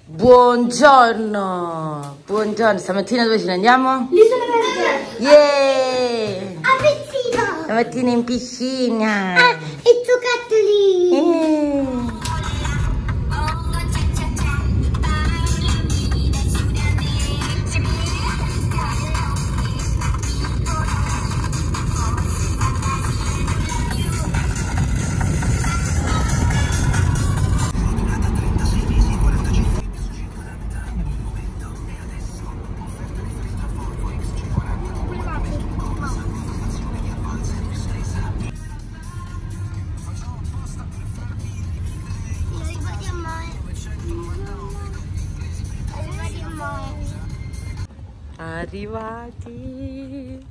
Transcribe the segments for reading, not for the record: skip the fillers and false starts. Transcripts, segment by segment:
Buongiorno! Buongiorno, stamattina dove ce ne andiamo? L'isola Verde! Yeah! A Pezzino! Stamattina in piscina! Ah, e giocattoli! Arrivati!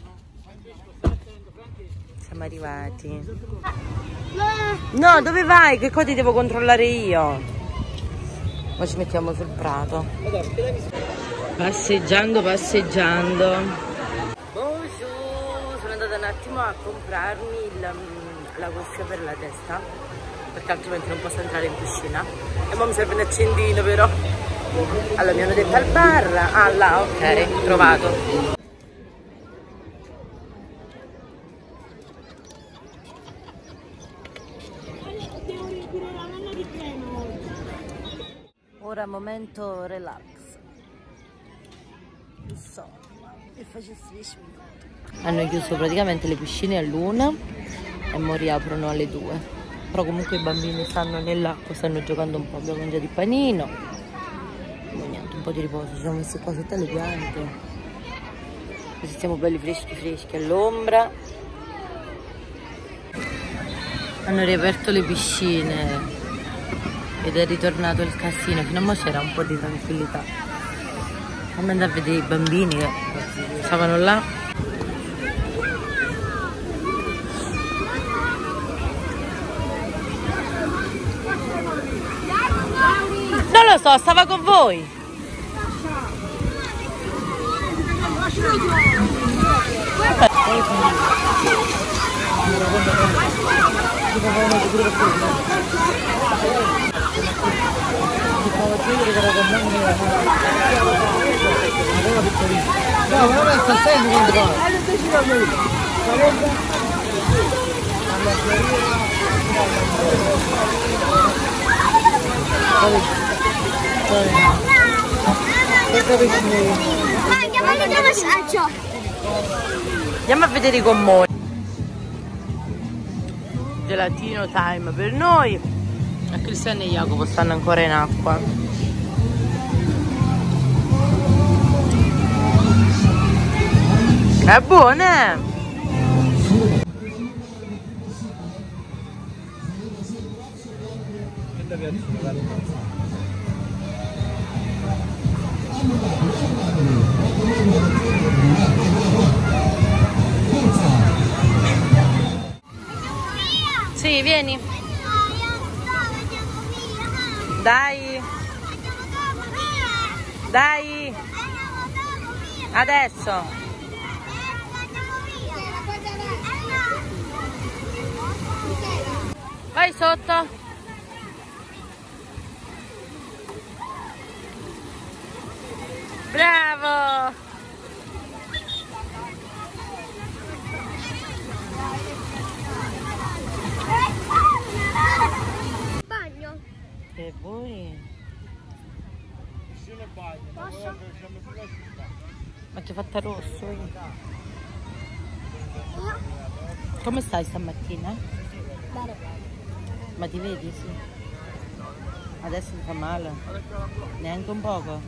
Siamo arrivati. No, dove vai? Che qua ti devo controllare io. Ora ci mettiamo sul prato. Passeggiando. Bonjour. Sono andata un attimo a comprarmi la cuffia per la testa, perché altrimenti non posso entrare in piscina. E ora mi serve un accendino però. Allora mi hanno detto al bar. Ah là, ok, trovato. Ora momento relax. Insomma, e facessi 10 minuti. Hanno chiuso praticamente le piscine all'1 e mo riaprono alle 2. Però comunque i bambini stanno nell'acqua, stanno giocando un po', abbiamo mangiato il panino. Niente, un po' di riposo, ci siamo messi qua sotto alle piante, così siamo belli freschi all'ombra. Hanno riaperto le piscine ed è ritornato il casino. Fino a mo' c'era un po' di tranquillità. Fammi andare a vedere i bambini che stavano là. Non lo so, stava con voi. Andiamo a vedere i gommoni. Gelatino time per noi. E Cristiano e Jacopo stanno ancora in acqua. È buona! Sì, vieni. Dai. Dai. Adesso. Vai sotto. Bravo. Bagno. E voi? Posso? Ma ti ho fatta rosso? Come stai stamattina? Bene. Ma ti vedi? Sì. Adesso ti fa male? Neanche un poco?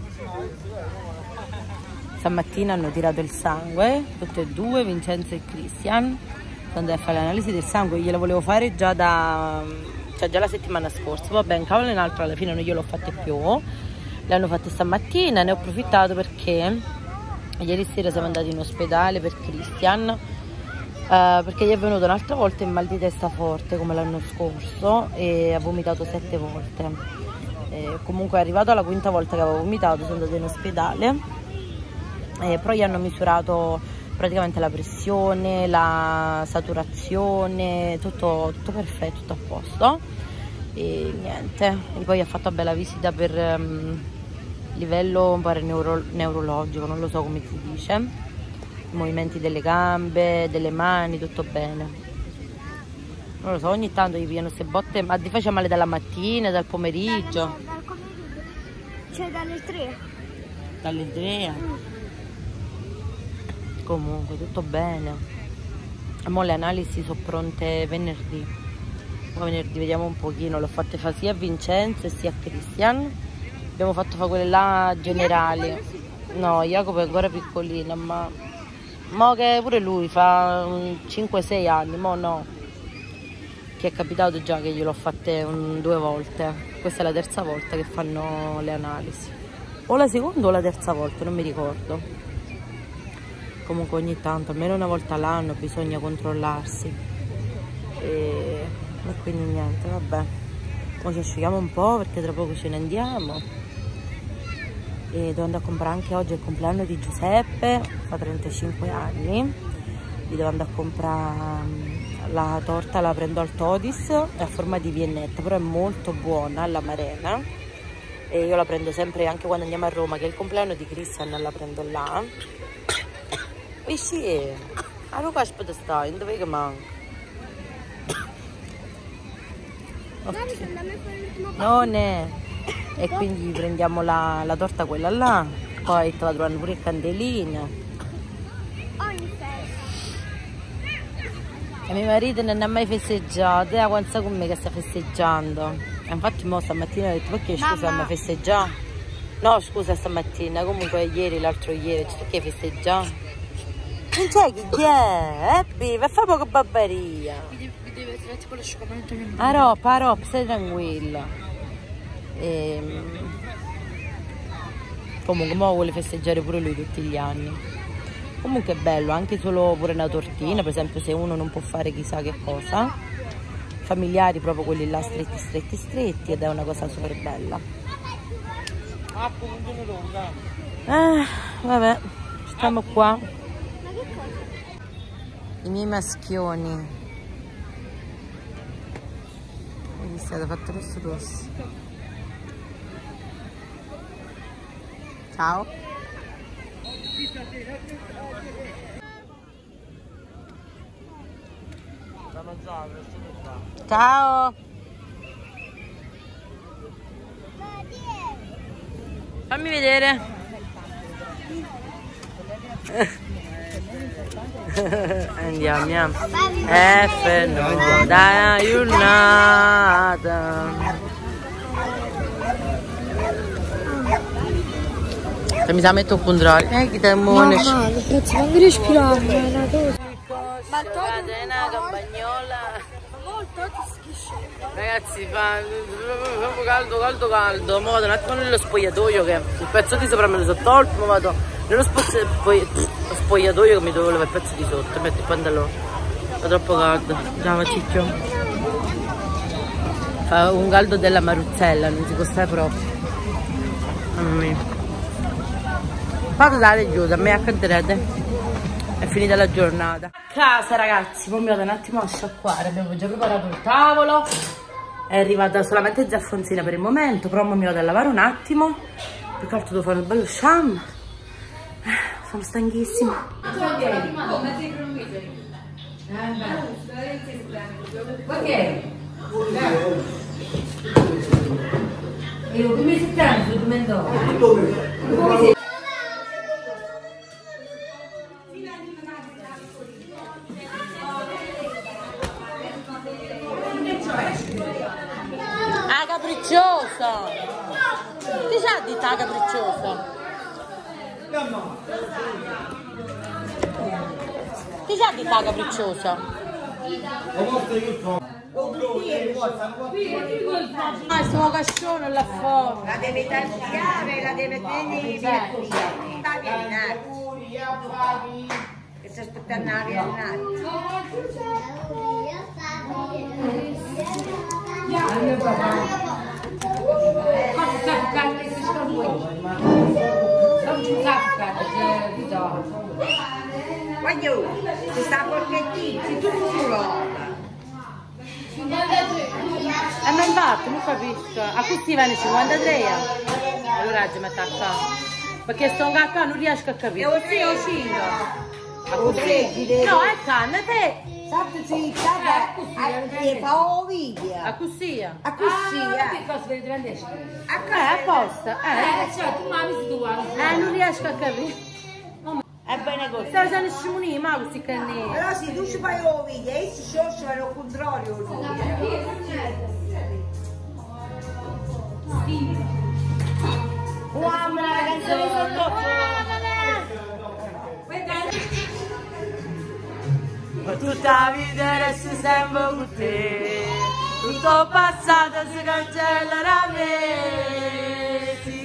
Stamattina hanno tirato il sangue, tutte e due, Vincenzo e Christian. Sono andati a fare l'analisi del sangue, gliela volevo fare già già la settimana scorsa. Vabbè, un cavolo e un altro alla fine non gliel'ho fatte più. Le hanno fatte stamattina, ne ho approfittato perché ieri sera siamo andati in ospedale per Christian, perché gli è venuto un'altra volta il mal di testa forte come l'anno scorso e ha vomitato 7 volte. Comunque è arrivato alla quinta volta che aveva vomitato, sono andata in ospedale, però gli hanno misurato praticamente la pressione, la saturazione, tutto perfetto, tutto a posto. e niente. E poi ha fatto bella visita per livello un po' neurologico, non lo so come si dice, i movimenti delle gambe, delle mani, tutto bene. Non lo so, ogni tanto gli pigliano queste botte, ma ti faccia male dalla mattina, dal pomeriggio? Dal pomeriggio. Cioè dalle 3. Dalle 3. Comunque, tutto bene. E mo le analisi sono pronte venerdì. Poi venerdì vediamo un pochino, l'ho fatte fare sia a Vincenzo sia a Cristian. Abbiamo fatto fare quelle là generali. No, Jacopo è ancora piccolino, ma mo che pure lui fa 5-6 anni, mo no. Che è capitato già che gliel'ho fatte 2 volte. Questa è la terza volta che fanno le analisi. O la seconda o la terza volta, non mi ricordo. Comunque ogni tanto, almeno una volta all'anno, bisogna controllarsi. E quindi niente, vabbè. Ora ci asciughiamo un po' perché tra poco ce ne andiamo. E devo andare a comprare anche oggi il compleanno di Giuseppe, fa 35 anni. Gli devo andare a comprare la torta, la prendo al Todis, è a forma di viennetta, però è molto buona alla Marena. E io la prendo sempre anche quando andiamo a Roma, che è il compleanno di Christian, la prendo là. E sì, a Roma aspetta stai, dove che manca? Non è. E quindi prendiamo la torta quella là, poi te la trovano pure il candelino. E mio marito non ha mai festeggiato, quanto con me che sta festeggiando. Infatti mo stamattina ho detto perché scusa mi festeggiare? No scusa stamattina, comunque ieri, l'altro ieri, perché festeggiare? Non c'è chi è, viva, fa poco babbaria. Vi deve tirare tipo l'asciugamento. Arop, stai tranquilla. Comunque mo vuole festeggiare pure lui tutti gli anni. Comunque è bello, anche solo pure una tortina, per esempio se uno non può fare chissà che cosa. Familiari proprio quelli là stretti ed è una cosa super bella. Vabbè, stiamo qua. I miei maschioni. Vedi, è stato fatto rosso. Ciao. Ciao. Fammi vedere. Andiamo. F no da giornata. Mi sa metto un contrario. Che demone. Mamma, che cazzo, fammi respirare, è una cosa. Ma una campagnola. Ragazzi, fa caldo. Mo vado un attimo nello spogliatoio che il pezzo di sopra me lo sono tolto, ma vado nello spogliatoio che mi devo levare il pezzo di sotto, metto il pantalone. Fa troppo caldo. Ciao Ciccio. Fa un caldo della Maruzzella, non si può stare proprio. Mamma mia. Fate dare giù, da me accanterete. È finita la giornata. A casa ragazzi, poi mi vado un attimo a sciacquare, abbiamo già preparato il tavolo. È arrivata solamente Zaffonzina per il momento, però mi vado a lavare un attimo. Più che altro devo fare un bello sham. Sono stanchissima. Io come si chiama? Ah, capricciosa! Ti sa di ta capricciosa? Ti sa di ta capricciosa? Ah, sto cascione là fuori! La deve tagliare, la deve tenere! Che sta aspettando la riannata! Voglio, si sta porchettino, si tu solo. Ma infatti, non capisco. A così vanno 53? Allora oggi mi attacca. Perché sto cacca non riesco a capire. Così o 5? A così? No, è canna te. Sapete sì, che fa un video. A così? A così, Che cosa per prendere? Apposta. Cioè, tu mamma si tua. Non riesco a capire. è bene così. Stai usando scimunì, ma questi canni. Però se tu ci fai un video e si scioscia al contrario Mamma, canzone tutta la vita resta sempre con te, tutto passato si cancella da me, sì.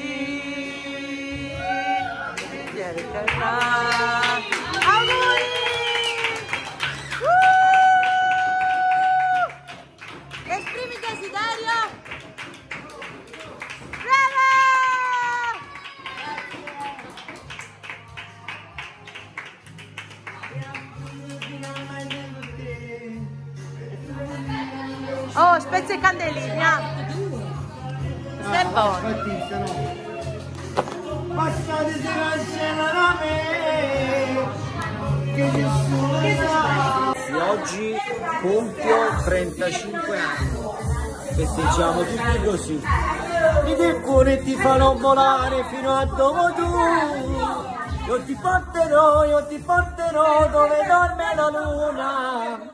Auguri! Esprimi desiderio! Bravo! Oh, spezzi e candeligna. Questo è buono. Passate si cancella da me, che nessuno sa. Oggi compio 35 anni, festeggiamo tutti così. I piccoli ti fanno volare fino a dove tu. Io ti porterò dove dorme la luna.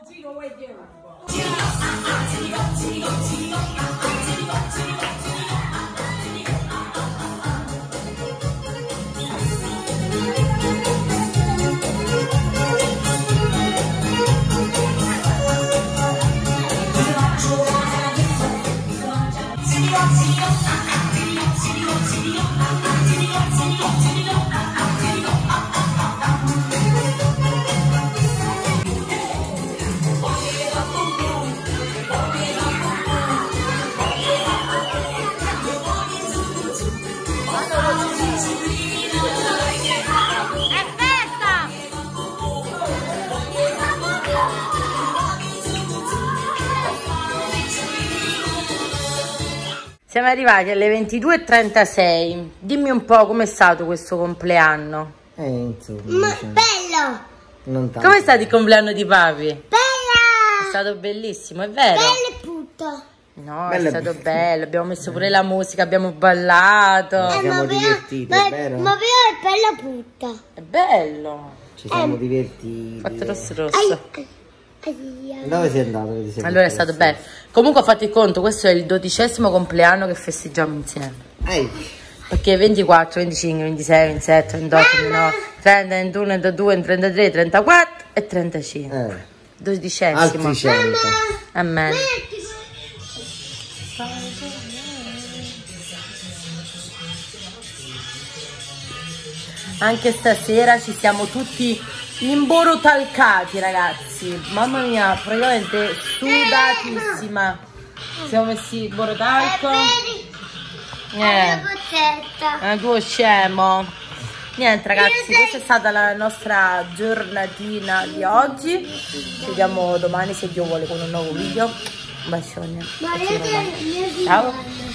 Siamo arrivati alle 22:36. Dimmi un po' com'è stato questo compleanno. Insomma, Bello! non tanto. Com'è stato il compleanno di papi? È Bella! stato bellissimo, è vero? Belle puttana! No, Bello è stato bello. Abbiamo messo pure la musica, abbiamo ballato. Ci siamo divertiti, è vero? Ma però è bella putta! È bello. Ci siamo divertiti. Fatto rosso rosso. Dove sei andato? Che ti sei Allora è messo stato bello. Comunque fate conto, questo è il 12° compleanno che festeggiamo insieme. Perché 24, 25, 26, 27, 28, 29, 30, 21, 22, 33, 34 e 35. 12°. Altri 100. Amen. Anche stasera ci siamo tutti imborotalcati, ragazzi. Mamma mia, praticamente sudatissima. Siamo messi il borotalco. Tu scemo. Niente ragazzi, questa è stata la nostra giornatina di oggi. Ci vediamo domani se Dio vuole con un nuovo video. Un bacione. Ciao.